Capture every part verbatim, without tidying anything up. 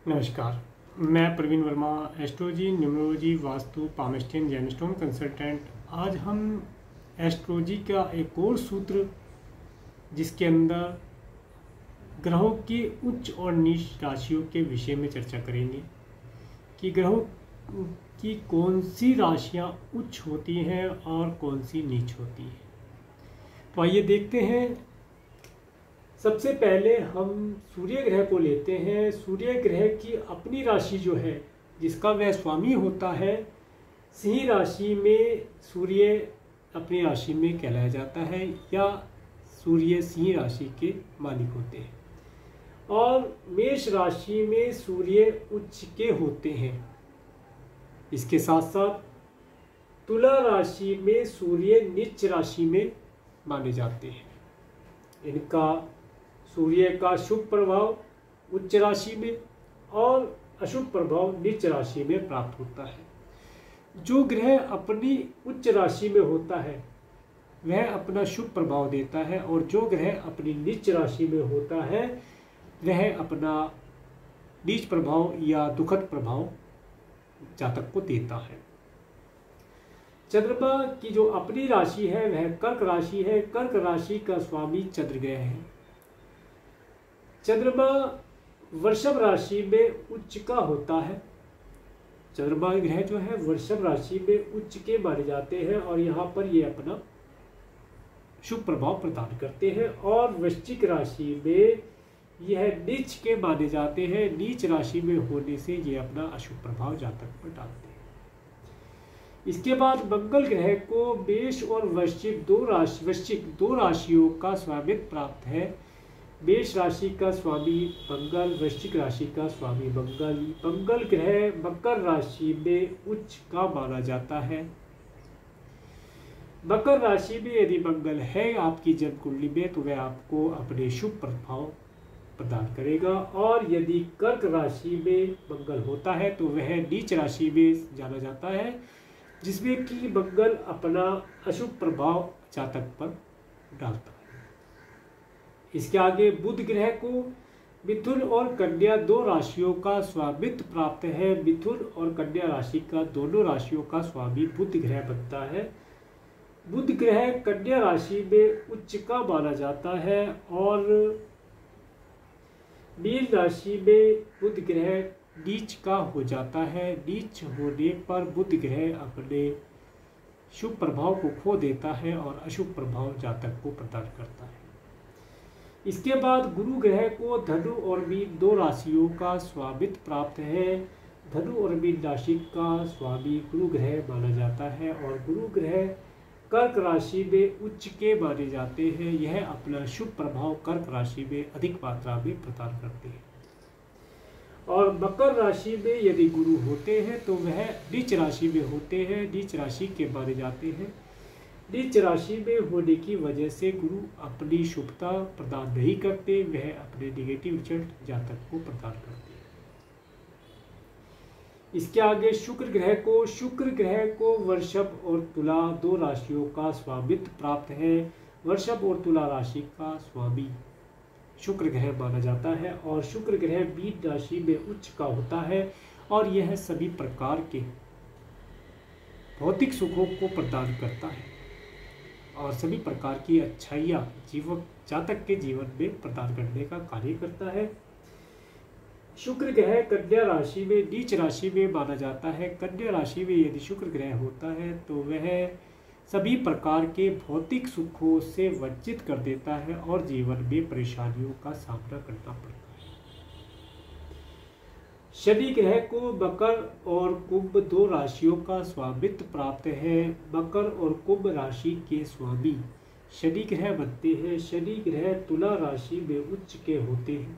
नमस्कार, मैं Praveen Verma, astrology, numerology, vastu, palmistry, gemstone consultant. आज हम एस्ट्रोलॉजी का एक और सूत्र जिसके अंदर ग्रहों की उच्च और नीच राशियों के विषय में चर्चा करेंगे कि ग्रहों की कौन सी राशियां उच्च होती हैं और कौन सी नीच होती हैं। तो आइए देखते हैं। सबसे पहले हम सूर्य ग्रह को लेते हैं। सूर्य ग्रह की अपनी राशि जो है, जिसका वह स्वामी होता है, सिंह राशि में सूर्य अपनी राशि में कहलाया जाता है या सूर्य सिंह राशि के मालिक होते हैं। और मेष राशि में सूर्य उच्च के होते हैं। इसके साथ साथ तुला राशि में सूर्य नीच राशि में माने जाते हैं। इनका सूर्य का शुभ प्रभाव उच्च राशि में और अशुभ प्रभाव नीच राशि में प्राप्त होता है। जो ग्रह अपनी उच्च राशि में होता है वह अपना शुभ प्रभाव देता है, और जो ग्रह अपनी नीच राशि में होता है वह अपना नीच प्रभाव या दुखद प्रभाव जातक को देता है। चंद्रमा की जो अपनी राशि है वह कर्क राशि है। कर्क राशि का स्वामी चंद्र ग्रह है। चंद्रमा वृषभ राशि में उच्च का होता है। चंद्रमा ग्रह जो है वृषभ राशि में उच्च के माने जाते हैं और यहाँ पर ये अपना शुभ प्रभाव प्रदान करते हैं। और वृश्चिक राशि में यह नीच के माने जाते हैं। नीच राशि में होने से ये अपना अशुभ प्रभाव जातक पर डालते हैं। इसके बाद मंगल ग्रह को मेष और वृश्चिक दो राशि वृश्चिक दो राशियों का स्वामित्व प्राप्त है। मेष राशि का स्वामी मंगल, वृश्चिक राशि का स्वामी मंगल। मंगल ग्रह मकर राशि में उच्च का माना जाता है। मकर राशि में यदि मंगल है आपकी जन्म कुंडली में तो वह आपको अपने शुभ प्रभाव प्रदान करेगा। और यदि कर्क राशि में मंगल होता है तो वह नीच राशि में जाना जाता है, जिसमें कि मंगल अपना अशुभ प्रभाव जातक पर डालता है। इसके आगे बुध ग्रह को मिथुन और कन्या दो राशियों का स्वामित्व प्राप्त है। मिथुन और कन्या राशि का दोनों राशियों का स्वामी बुध ग्रह बनता है। बुध ग्रह कन्या राशि में उच्च का माना जाता है। और मीन राशि में बुध ग्रह नीच का हो जाता है। नीच होने पर बुध ग्रह अपने शुभ प्रभाव को खो देता है और अशुभ प्रभाव जातक को प्रदान करता है। इसके बाद गुरु ग्रह को धनु और मीन दो राशियों का स्वामित्व प्राप्त है। धनु और मीन राशि का स्वामी गुरु ग्रह माना जाता है और गुरु ग्रह कर्क राशि में उच्च के माने जाते हैं। यह अपना शुभ प्रभाव कर्क राशि में अधिक मात्रा में प्रदान करते हैं। और मकर राशि में यदि गुरु होते हैं तो वह नीच राशि में होते हैं, नीच राशि के माने जाते हैं। नीच राशि में होने की वजह से गुरु अपनी शुभता प्रदान नहीं करते, वह अपने नेगेटिव रिजल्ट जातक को प्रदान करते हैं। इसके आगे शुक्र ग्रह को शुक्र ग्रह को वृषभ और तुला दो राशियों का स्वामित्व प्राप्त है। वृषभ और तुला राशि का स्वामी शुक्र ग्रह माना जाता है और शुक्र ग्रह मीन राशि में उच्च का होता है। और यह सभी प्रकार के भौतिक सुखों को प्रदान करता है और सभी प्रकार की अच्छाइयाँ जीवन जातक के जीवन में प्रदान करने का कार्य करता है। शुक्र ग्रह कन्या राशि में नीच राशि में माना जाता है। कन्या राशि में यदि शुक्र ग्रह होता है तो वह सभी प्रकार के भौतिक सुखों से वंचित कर देता है और जीवन में परेशानियों का सामना करना पड़ता है। शनि ग्रह को मकर और कुंभ दो राशियों का स्वामित्व प्राप्त है। मकर और कुंभ राशि के स्वामी शनि ग्रह बनते हैं। शनि ग्रह तुला राशि में उच्च के होते हैं।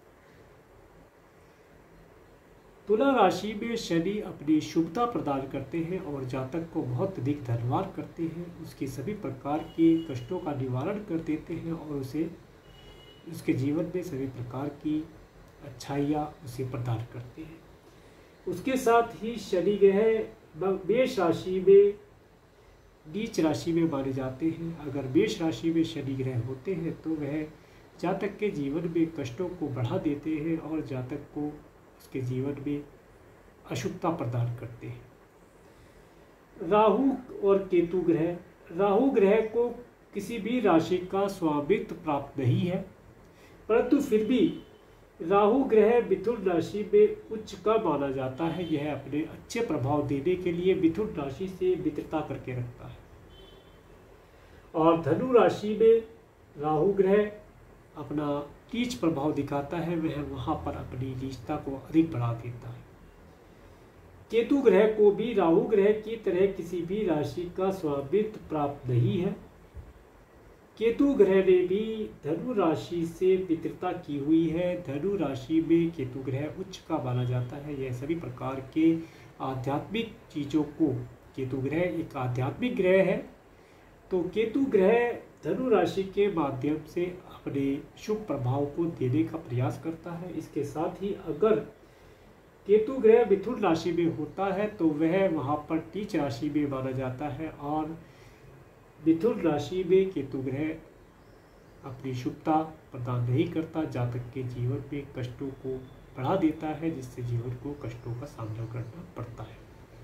तुला राशि में शनि अपनी शुभता प्रदान करते हैं और जातक को बहुत अधिक धनवान करते हैं। उसके सभी प्रकार के कष्टों का निवारण कर देते हैं और उसे उसके जीवन में सभी प्रकार की अच्छाइयाँ उसे प्रदान करते हैं। उसके साथ ही शनि ग्रह मेष राशि में नीच राशि में माने जाते हैं। अगर मेष राशि में शनि ग्रह होते हैं तो वह जातक के जीवन में कष्टों को बढ़ा देते हैं और जातक को उसके जीवन में अशुभता प्रदान करते हैं। राहु और केतु ग्रह, राहु ग्रह को किसी भी राशि का स्वामित्व प्राप्त नहीं है, परंतु फिर भी राहु ग्रह मिथुन राशि में उच्च का माना जाता है। यह अपने अच्छे प्रभाव देने के लिए मिथुन राशि से मित्रता करके रखता है। और धनु राशि में राहु ग्रह अपना नीच प्रभाव दिखाता है, वह वहां पर अपनी नीचता को अधिक बढ़ा देता है। केतु ग्रह को भी राहु ग्रह की तरह किसी भी राशि का स्वामित्व प्राप्त नहीं है। केतु ग्रह ने भी धनु राशि से मित्रता की हुई है। धनु राशि में केतु ग्रह उच्च का माना जाता है। यह सभी प्रकार के आध्यात्मिक चीजों को, केतु ग्रह एक आध्यात्मिक ग्रह है, तो केतु ग्रह धनु राशि के माध्यम से अपने शुभ प्रभाव को देने का प्रयास करता है। इसके साथ ही अगर केतु ग्रह मिथुन राशि में होता है तो वह वहाँ पर नीच राशि में माना जाता है, और मिथुन राशि में केतु ग्रह अपनी शुभता प्रदान नहीं करता, जातक के जीवन में कष्टों को बढ़ा देता है, जिससे जीवन को कष्टों का सामना करना पड़ता है।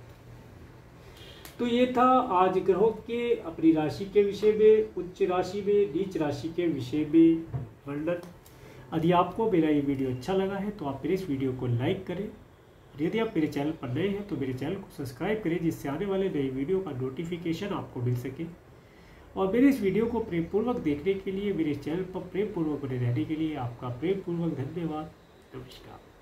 तो ये था आज ग्रहों के अपनी राशि के विषय में, उच्च राशि में, नीच राशि के विषय में वर्णन। यदि आपको मेरा ये वीडियो अच्छा लगा है तो आप मेरे इस वीडियो को लाइक करें, और यदि आप मेरे चैनल पर नए हैं तो मेरे चैनल को सब्सक्राइब करें, जिससे आने वाले नए वीडियो का नोटिफिकेशन आपको मिल सके। और मेरे इस वीडियो को प्रेमपूर्वक देखने के लिए, मेरे चैनल पर प्रेमपूर्वक बने रहने के लिए आपका प्रेमपूर्वक धन्यवाद। नमस्कार।